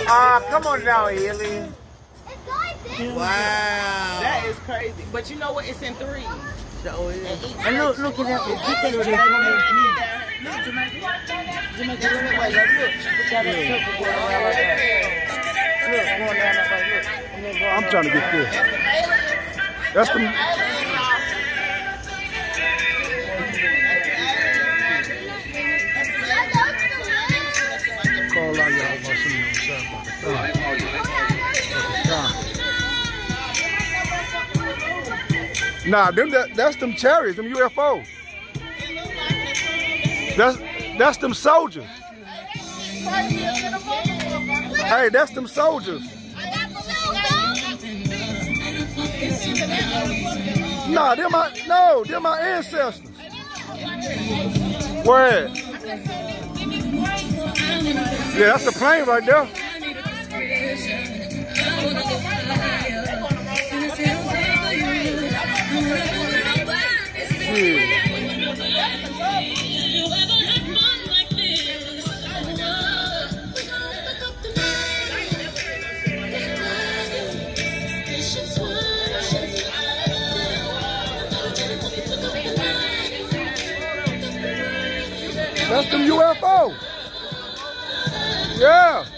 Ah, come on now, alien. Wow. That is crazy. But you know what? It's in threes. And look at that. I'm trying to get this. That's the. Call out Yahawah. Nah, that's them chariots, them UFO. That's them soldiers. Hey, that's them soldiers. Nah, they're my ancestors. Where? Yeah, that's the plane right there. That's them UFO. Yeah.